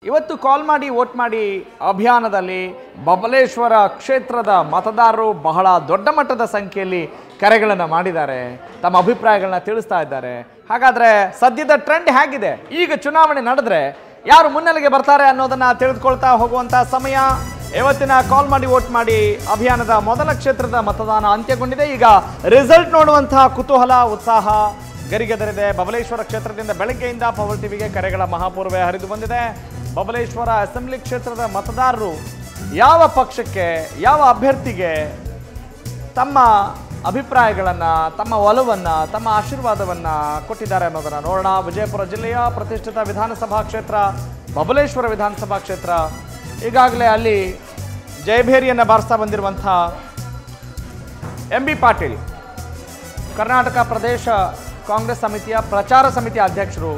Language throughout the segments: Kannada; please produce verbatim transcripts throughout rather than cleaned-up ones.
ಇವತ್ತು ಕಾಲ್ ಮಾಡಿ ವೋಟ್ ಮಾಡಿ ಅಭಿಯಾನದಲ್ಲಿ ಬಬಲೇಶ್ವರ ಕ್ಷೇತ್ರದ ಮತದಾರರು ಬಹಳ ದೊಡ್ಡ ಮಟ್ಟದ ಸಂಖ್ಯೆಯಲ್ಲಿ ಕರೆಗಳನ್ನು ಮಾಡಿದ್ದಾರೆ, ತಮ್ಮ ಅಭಿಪ್ರಾಯಗಳನ್ನ ತಿಳಿಸ್ತಾ ಇದ್ದಾರೆ. ಹಾಗಾದರೆ ಸದ್ಯದ ಟ್ರೆಂಡ್ ಹೇಗಿದೆ, ಈಗ ಚುನಾವಣೆ ನಡೆದ್ರೆ ಯಾರು ಮುನ್ನೆಲೆಗೆ ಬರ್ತಾರೆ ಅನ್ನೋದನ್ನ ತಿಳಿದುಕೊಳ್ತಾ ಹೋಗುವಂಥ ಸಮಯ. ಇವತ್ತಿನ ಕಾಲ್ ಮಾಡಿ ವೋಟ್ ಮಾಡಿ ಅಭಿಯಾನದ ಮೊದಲ ಕ್ಷೇತ್ರದ ಮತದಾನ ಅಂತ್ಯಗೊಂಡಿದೆ. ಈಗ ರಿಸಲ್ಟ್ ನೋಡುವಂತಹ ಕುತೂಹಲ, ಉತ್ಸಾಹ ಗರಿಗೆದರಿದೆ. ಬಬಲೇಶ್ವರ ಕ್ಷೇತ್ರದಿಂದ ಬೆಳಗ್ಗೆಯಿಂದ ಪವರ್ ಟಿವಿಗೆ ಕರೆಗಳ ಮಹಾಪೂರ್ವೆ ಹರಿದು ಬಂದಿದೆ. ಬಬಲೇಶ್ವರ ಅಸೆಂಬ್ಲಿ ಕ್ಷೇತ್ರದ ಮತದಾರರು ಯಾವ ಪಕ್ಷಕ್ಕೆ, ಯಾವ ಅಭ್ಯರ್ಥಿಗೆ ತಮ್ಮ ಅಭಿಪ್ರಾಯಗಳನ್ನು, ತಮ್ಮ ಒಲವನ್ನು, ತಮ್ಮ ಆಶೀರ್ವಾದವನ್ನು ಕೊಟ್ಟಿದ್ದಾರೆ ಅನ್ನೋದನ್ನು ನೋಡೋಣ. ವಿಜಯಪುರ ಜಿಲ್ಲೆಯ ಪ್ರತಿಷ್ಠಿತ ವಿಧಾನಸಭಾ ಕ್ಷೇತ್ರ ಬಬಲೇಶ್ವರ ವಿಧಾನಸಭಾ ಕ್ಷೇತ್ರ. ಈಗಾಗಲೇ ಅಲ್ಲಿ ಜಯಭೇರಿಯನ್ನು ಬಾರಿಸ್ತಾ ಬಂದಿರುವಂಥ ಎಂ ಬಿ ಪಾಟೀಲ್, ಕರ್ನಾಟಕ ಪ್ರದೇಶ ಕಾಂಗ್ರೆಸ್ ಸಮಿತಿಯ ಪ್ರಚಾರ ಸಮಿತಿಯ ಅಧ್ಯಕ್ಷರು.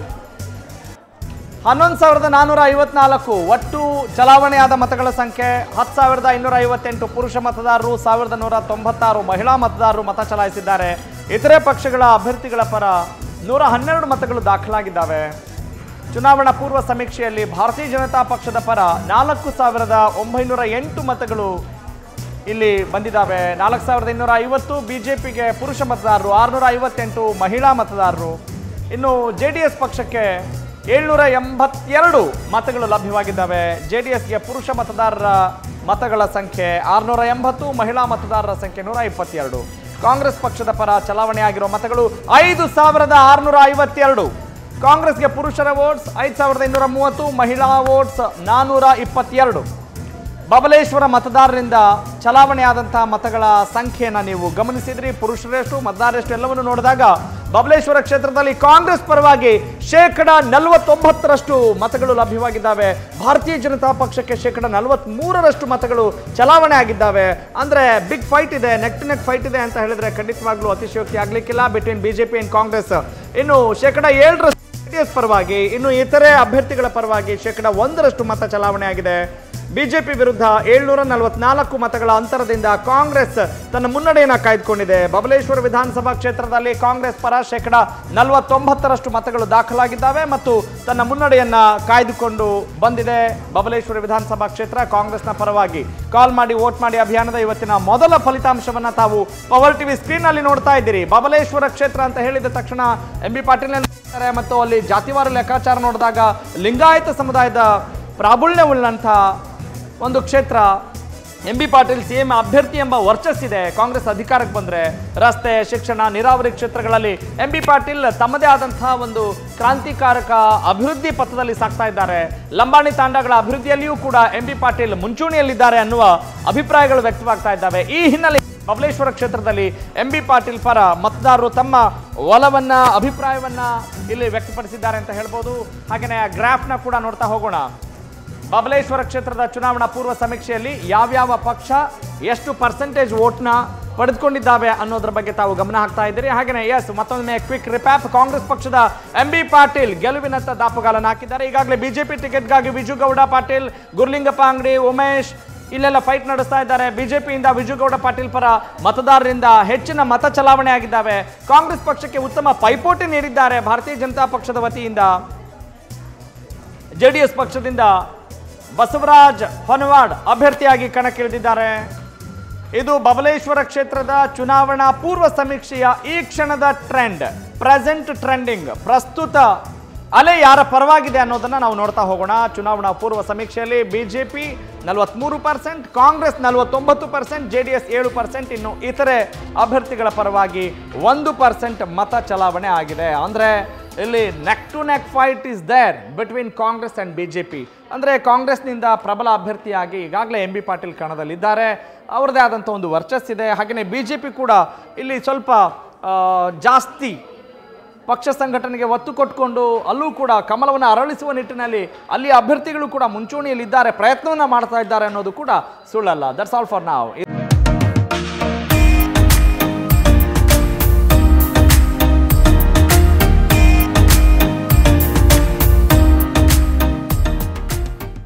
ಹನ್ನೊಂದು ಸಾವಿರದ ನಾನ್ನೂರ ಐವತ್ನಾಲ್ಕು ಒಟ್ಟು ಚಲಾವಣೆಯಾದ ಮತಗಳ ಸಂಖ್ಯೆ. ಹತ್ತು ಸಾವಿರದ ಐನೂರ ಐವತ್ತೆಂಟು ಪುರುಷ ಮತದಾರರು, ಸಾವಿರದ ನೂರ ತೊಂಬತ್ತಾರು ಮಹಿಳಾ ಮತದಾರರು ಮತ ಚಲಾಯಿಸಿದ್ದಾರೆ. ಇತರೆ ಪಕ್ಷಗಳ ಅಭ್ಯರ್ಥಿಗಳ ಪರ ನೂರ ಹನ್ನೆರಡು ಮತಗಳು ದಾಖಲಾಗಿದ್ದಾವೆ. ಚುನಾವಣಾ ಪೂರ್ವ ಸಮೀಕ್ಷೆಯಲ್ಲಿ ಭಾರತೀಯ ಜನತಾ ಪಕ್ಷದ ಪರ ನಾಲ್ಕು ಸಾವಿರದ ಒಂಬೈನೂರ ಎಂಟು ಮತಗಳು ಇಲ್ಲಿ ಬಂದಿದ್ದಾವೆ. ನಾಲ್ಕು ಸಾವಿರದ ಇನ್ನೂರ ಐವತ್ತು ಬಿಜೆಪಿಗೆ ಪುರುಷ ಮತದಾರರು, ಆರುನೂರ ಐವತ್ತೆಂಟು ಮಹಿಳಾ ಮತದಾರರು. ಇನ್ನು ಜೆ ಡಿ ಎಸ್ ಪಕ್ಷಕ್ಕೆ ಏಳ್ನೂರ ಎಂಬತ್ತೆರಡು ಮತಗಳು ಲಭ್ಯವಾಗಿದ್ದಾವೆ. ಜೆ ಡಿ ಎಸ್ಗೆ ಪುರುಷ ಮತದಾರರ ಮತಗಳ ಸಂಖ್ಯೆ ಆರುನೂರ ಎಂಬತ್ತು, ಮಹಿಳಾ ಮತದಾರರ ಸಂಖ್ಯೆ ನೂರ ಇಪ್ಪತ್ತೆರಡು. ಕಾಂಗ್ರೆಸ್ ಪಕ್ಷದ ಪರ ಚಲಾವಣೆಯಾಗಿರುವ ಮತಗಳು ಐದು ಸಾವಿರದ ಆರುನೂರ ಐವತ್ತೆರಡು. ಕಾಂಗ್ರೆಸ್ಗೆ ಪುರುಷರ ವೋಟ್ಸ್ ಐದು ಸಾವಿರದ ಇನ್ನೂರ ಮೂವತ್ತು, ಮಹಿಳಾ ವೋಟ್ಸ್ ನಾನ್ನೂರ ಇಪ್ಪತ್ತೆರಡು. ಬಬಲೇಶ್ವರ ಮತದಾರರಿಂದ ಚಲಾವಣೆಯಾದಂತಹ ಮತಗಳ ಸಂಖ್ಯೆಯನ್ನು ನೀವು ಗಮನಿಸಿದ್ರಿ. ಪುರುಷರೆಷ್ಟು, ಮತದಾರರೆಷ್ಟು ಎಲ್ಲವನ್ನು ನೋಡಿದಾಗ ಬಬಲೇಶ್ವರ ಕ್ಷೇತ್ರದಲ್ಲಿ ಕಾಂಗ್ರೆಸ್ ಪರವಾಗಿ ಶೇಕಡ ನಲವತ್ತೊಂಬತ್ತರಷ್ಟು ಮತಗಳು ಲಭ್ಯವಾಗಿದ್ದಾವೆ. ಭಾರತೀಯ ಜನತಾ ಪಕ್ಷಕ್ಕೆ ಶೇಕಡ ನಲವತ್ತ್ ಮೂರರಷ್ಟು ಮತಗಳು ಚಲಾವಣೆ ಆಗಿದ್ದಾವೆ. ಅಂದರೆ ಬಿಗ್ ಫೈಟ್ ಇದೆ, ನೆಕ್ ಟು ನೆಕ್ ಫೈಟ್ ಇದೆ ಅಂತ ಹೇಳಿದ್ರೆ ಖಂಡಿತವಾಗ್ಲೂ ಅತಿಶಯೋಕ್ತಿ ಆಗ್ಲಿಕ್ಕಿಲ್ಲ ಬಿಟ್ವೀನ್ ಬಿಜೆಪಿ ಅಂಡ್ ಕಾಂಗ್ರೆಸ್. ಇನ್ನು ಶೇಕಡ ಏಳರಷ್ಟು ಜೆಡಿಎಸ್ ಪರವಾಗಿ, ಇನ್ನು ಇತರೆ ಅಭ್ಯರ್ಥಿಗಳ ಪರವಾಗಿ ಶೇಕಡ ಒಂದರಷ್ಟು ಮತ ಚಲಾವಣೆ ಆಗಿದೆ. ಬಿಜೆಪಿ ವಿರುದ್ಧ ಏಳ್ನೂರ ನಲವತ್ನಾಲ್ಕು ಮತಗಳ ಅಂತರದಿಂದ ಕಾಂಗ್ರೆಸ್ ತನ್ನ ಮುನ್ನಡೆಯನ್ನು ಕಾಯ್ದುಕೊಂಡಿದೆ. ಬಬಲೇಶ್ವರ ವಿಧಾನಸಭಾ ಕ್ಷೇತ್ರದಲ್ಲಿ ಕಾಂಗ್ರೆಸ್ ಪರ ಶೇಕಡ ನಲವತ್ತೊಂಬತ್ತರಷ್ಟು ಮತಗಳು ದಾಖಲಾಗಿದ್ದಾವೆ ಮತ್ತು ತನ್ನ ಮುನ್ನಡೆಯನ್ನ ಕಾಯ್ದುಕೊಂಡು ಬಂದಿದೆ. ಬಬಲೇಶ್ವರ ವಿಧಾನಸಭಾ ಕ್ಷೇತ್ರ ಕಾಂಗ್ರೆಸ್ನ ಪರವಾಗಿ ಕಾಲ್ ಮಾಡಿ ವೋಟ್ ಮಾಡಿ ಅಭಿಯಾನದ ಇವತ್ತಿನ ಮೊದಲ ಫಲಿತಾಂಶವನ್ನ ತಾವು ಪವರ್ ಟಿವಿ ಸ್ಕ್ರೀನ್ ಅಲ್ಲಿ ನೋಡ್ತಾ ಇದ್ದೀರಿ. ಬಬಲೇಶ್ವರ ಕ್ಷೇತ್ರ ಅಂತ ಹೇಳಿದ ತಕ್ಷಣ ಎಂ ಬಿ ಪಾಟೀಲ್ ಮತ್ತು ಅಲ್ಲಿ ಜಾತಿವಾರ ಲೆಕ್ಕಾಚಾರ ನೋಡಿದಾಗ ಲಿಂಗಾಯತ ಸಮುದಾಯದ ಪ್ರಾಬಲ್ಯವುಳ್ಳಂಥ ಒಂದು ಕ್ಷೇತ್ರ. M B Patil C M ಅಭ್ಯರ್ಥಿ ಎಂಬ ವರ್ಚಸ್ಸಿದೆ. ಕಾಂಗ್ರೆಸ್ ಅಧಿಕಾರಕ್ಕೆ ಬಂದರೆ ರಸ್ತೆ, ಶಿಕ್ಷಣ, ನೀರಾವರಿ ಕ್ಷೇತ್ರಗಳಲ್ಲಿ ಎಂ ಬಿ ಪಾಟೀಲ್ ತಮ್ಮದೇ ಆದಂತಹ ಒಂದು ಕ್ರಾಂತಿಕಾರಕ ಅಭಿವೃದ್ಧಿ ಪಥದಲ್ಲಿ ಸಾಗ್ತಾ ಇದ್ದಾರೆ. ಲಂಬಾಣಿ ತಾಂಡಗಳ ಅಭಿವೃದ್ಧಿಯಲ್ಲಿಯೂ ಕೂಡ ಎಂ ಬಿ ಪಾಟೀಲ್ ಮುಂಚೂಣಿಯಲ್ಲಿದ್ದಾರೆ ಅನ್ನುವ ಅಭಿಪ್ರಾಯಗಳು ವ್ಯಕ್ತವಾಗ್ತಾ ಇದ್ದಾವೆ. ಈ ಹಿನ್ನೆಲೆ ಬಬಲೇಶ್ವರ ಕ್ಷೇತ್ರದಲ್ಲಿ ಎಂ ಬಿ ಪಾಟೀಲ್ ಪರ ಮತದಾರರು ತಮ್ಮ ಒಲವನ್ನ, ಅಭಿಪ್ರಾಯವನ್ನ ಇಲ್ಲಿ ವ್ಯಕ್ತಪಡಿಸಿದ್ದಾರೆ ಅಂತ ಹೇಳ್ಬೋದು. ಹಾಗೆಯೇ ಗ್ರಾಫ್ನ ಕೂಡ ನೋಡ್ತಾ ಹೋಗೋಣ. ಬಬಲೇಶ್ವರ ಕ್ಷೇತ್ರದ ಚುನಾವಣಾ ಪೂರ್ವ ಸಮೀಕ್ಷೆಯಲ್ಲಿ ಯಾವ್ಯಾವ ಪಕ್ಷ ಎಷ್ಟು ಪರ್ಸೆಂಟೇಜ್ ವೋಟ್ನ ಪಡೆದುಕೊಂಡಿದ್ದಾವೆ ಅನ್ನೋದ್ರ ಬಗ್ಗೆ ತಾವು ಗಮನ ಹಾಕ್ತಾ ಇದ್ದೀರಿ. ಹಾಗೆಯೇ ಎಸ್ ಮತ್ತೊಮ್ಮೆ ಕ್ವಿಕ್ ರಿಪ್ಯಾಪ್. ಕಾಂಗ್ರೆಸ್ ಪಕ್ಷದ ಎಂ ಬಿ ಪಾಟೀಲ್ ಗೆಲುವಿನತ್ತ ದಾಪುಗಾಲನ್ನು ಹಾಕಿದ್ದಾರೆ. ಈಗಾಗಲೇ ಬಿಜೆಪಿ ಟಿಕೆಟ್ಗಾಗಿ ವಿಜುಗೌಡ ಪಾಟೀಲ್, ಗುರ್ಲಿಂಗಪ್ಪ ಅಂಗಡಿ, ಉಮೇಶ್ ಇಲ್ಲೆಲ್ಲ ಫೈಟ್ ನಡೆಸ್ತಾ ಇದ್ದಾರೆ. ಬಿಜೆಪಿಯಿಂದ ವಿಜುಗೌಡ ಪಾಟೀಲ್ ಪರ ಮತದಾರರಿಂದ ಹೆಚ್ಚಿನ ಮತ ಚಲಾವಣೆ ಆಗಿದ್ದಾವೆ. ಕಾಂಗ್ರೆಸ್ ಪಕ್ಷಕ್ಕೆ ಉತ್ತಮ ಪೈಪೋಟಿ ನೀಡಿದ್ದಾರೆ ಭಾರತೀಯ ಜನತಾ ಪಕ್ಷದ ವತಿಯಿಂದ. ಜೆಡಿಎಸ್ ಪಕ್ಷದಿಂದ ಬಸವರಾಜ್ ಹೊನವಾಡ್ ಅಭ್ಯರ್ಥಿಯಾಗಿ ಕಣಕ್ಕಿಳಿದಿದ್ದಾರೆ. ಇದು ಬಬಲೇಶ್ವರ ಕ್ಷೇತ್ರದ ಚುನಾವಣಾ ಪೂರ್ವ ಸಮೀಕ್ಷೆಯ ಈ ಕ್ಷಣದ ಟ್ರೆಂಡ್, ಪ್ರೆಸೆಂಟ್ ಟ್ರೆಂಡಿಂಗ್, ಪ್ರಸ್ತುತ ಅಲೆ ಯಾರ ಪರವಾಗಿದೆ ಅನ್ನೋದನ್ನ ನಾವು ನೋಡ್ತಾ ಹೋಗೋಣ. ಚುನಾವಣಾ ಪೂರ್ವ ಸಮೀಕ್ಷೆಯಲ್ಲಿ ಬಿಜೆಪಿ ನಲವತ್ಮೂರು ಪರ್ಸೆಂಟ್, ಕಾಂಗ್ರೆಸ್ ನಲವತ್ತೊಂಬತ್ತು ಪರ್ಸೆಂಟ್, ಜೆ ಡಿ ಎಸ್ ಏಳು ಪರ್ಸೆಂಟ್, ಇನ್ನು ಇತರೆ ಅಭ್ಯರ್ಥಿಗಳ ಪರವಾಗಿ ಒಂದು ಪರ್ಸೆಂಟ್ ಮತ ಚಲಾವಣೆ ಆಗಿದೆ. ಅಂದರೆ ಇಲ್ಲಿ neck to neck fight is there between Congress and BJP. ಅಂದರೆ ಕಾಂಗ್ರೆಸ್ನಿಂದ ಪ್ರಬಲ ಅಭ್ಯರ್ಥಿಯಾಗಿ ಈಗಾಗಲೇ ಎಂ ಬಿ ಪಾಟೀಲ್ ಕಣದಲ್ಲಿದ್ದಾರೆ, ಅವರದೇ ಆದಂಥ ಒಂದು ವರ್ಚಸ್ಸಿದೆ. ಹಾಗೆಯೇ ಬಿ ಜೆ ಪಿ ಕೂಡ ಇಲ್ಲಿ ಸ್ವಲ್ಪ ಜಾಸ್ತಿ ಪಕ್ಷ ಸಂಘಟನೆಗೆ ಒತ್ತು ಕೊಟ್ಕೊಂಡು ಅಲ್ಲೂ ಕೂಡ ಕಮಲವನ್ನು ಅರಳಿಸುವ ನಿಟ್ಟಿನಲ್ಲಿ ಅಲ್ಲಿ ಅಭ್ಯರ್ಥಿಗಳು ಕೂಡ ಮುಂಚೂಣಿಯಲ್ಲಿದ್ದಾರೆ, ಪ್ರಯತ್ನವನ್ನು ಮಾಡ್ತಾ ಇದ್ದಾರೆ ಅನ್ನೋದು ಕೂಡ ಸುಳ್ಳಲ್ಲ. ದಟ್ಸ್ ಆಲ್ ಫಾರ್ ನಾವ್.